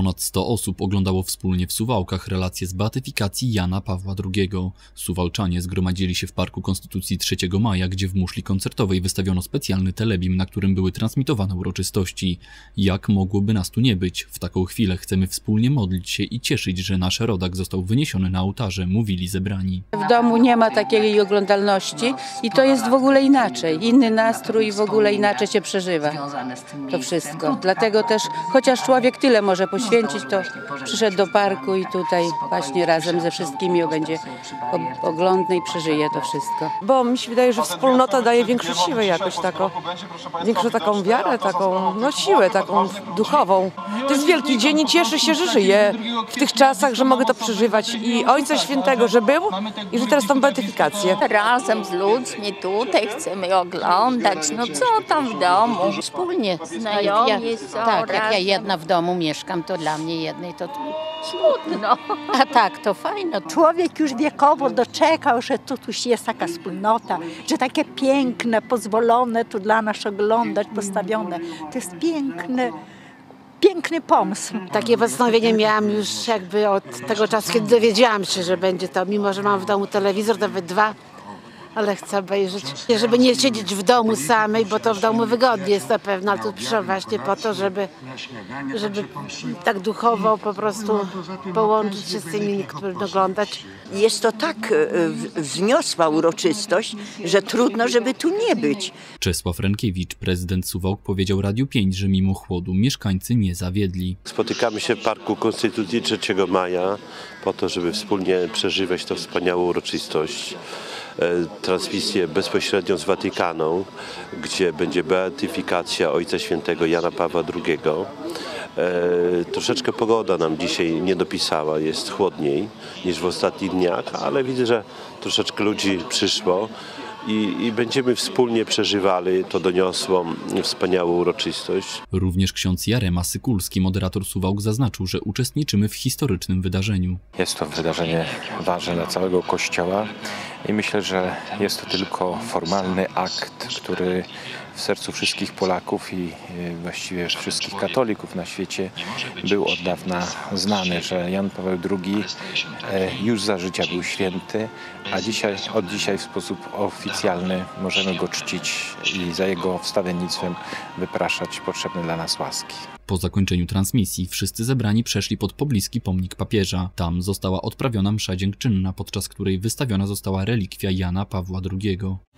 Ponad 100 osób oglądało wspólnie w Suwałkach relacje z beatyfikacji Jana Pawła II. Suwałczanie zgromadzili się w Parku Konstytucji 3 maja, gdzie w muszli koncertowej wystawiono specjalny telebim, na którym były transmitowane uroczystości. Jak mogłoby nas tu nie być? W taką chwilę chcemy wspólnie modlić się i cieszyć, że nasz rodak został wyniesiony na ołtarze, mówili zebrani. W domu nie ma takiej oglądalności i to jest w ogóle inaczej. Inny nastrój, w ogóle inaczej się przeżywa to wszystko. Dlatego też, chociaż człowiek tyle może poświęcić, to przyszedł do parku i tutaj właśnie razem ze wszystkimi będzie oglądny i przeżyje to wszystko. Bo mi się wydaje, że wspólnota daje większą siłę jakoś taką, większą taką wiarę, taką siłę taką duchową. To jest wielki dzień i cieszę się, że żyję w tych czasach, że mogę to przeżywać i Ojca Świętego, że był i że teraz tą beatyfikację. Razem z ludźmi tutaj chcemy oglądać, no co tam w domu. Wspólnie. Znajomi są Tak, jak ja razem. jedna w domu mieszkam, to dla mnie jednej to Smutno. a tak, to fajno. Człowiek już wiekowo doczekał, że tu jest taka wspólnota, że takie piękne, pozwolone tu dla nas oglądać, postawione. To jest piękny pomysł. Takie postanowienie miałam już jakby od tego czasu, kiedy dowiedziałam się, że będzie to. Mimo że mam w domu telewizor, nawet 2, ale chcę obejrzeć, żeby nie siedzieć w domu samej, bo to w domu wygodnie jest na pewno, ale tu przyszłam właśnie po to, żeby tak duchowo po prostu połączyć się z tymi, których oglądać. Jest to tak wzniosła uroczystość, że trudno, żeby tu nie być. Czesław Rękiewicz, prezydent Suwałk, powiedział Radiu 5, że mimo chłodu mieszkańcy nie zawiedli. Spotykamy się w Parku Konstytucji 3 maja po to, żeby wspólnie przeżywać tę wspaniałą uroczystość. Transmisję bezpośrednio z Watykanu, gdzie będzie beatyfikacja Ojca Świętego Jana Pawła II. Troszeczkę pogoda nam dzisiaj nie dopisała, jest chłodniej niż w ostatnich dniach, ale widzę, że troszeczkę ludzi przyszło i będziemy wspólnie przeżywali to doniosłą, wspaniałą uroczystość. Również ksiądz Jarema Sykulski, moderator Suwałk, zaznaczył, że uczestniczymy w historycznym wydarzeniu. Jest to wydarzenie ważne dla całego Kościoła i myślę, że jest to tylko formalny akt, który w sercu wszystkich Polaków i właściwie wszystkich katolików na świecie był od dawna znany, że Jan Paweł II już za życia był święty, a od dzisiaj w sposób oficjalny możemy go czcić i za jego wstawiennictwem wypraszać potrzebne dla nas łaski. Po zakończeniu transmisji wszyscy zebrani przeszli pod pobliski pomnik papieża. Tam została odprawiona msza dziękczynna, podczas której wystawiona została relikwia Jana Pawła II.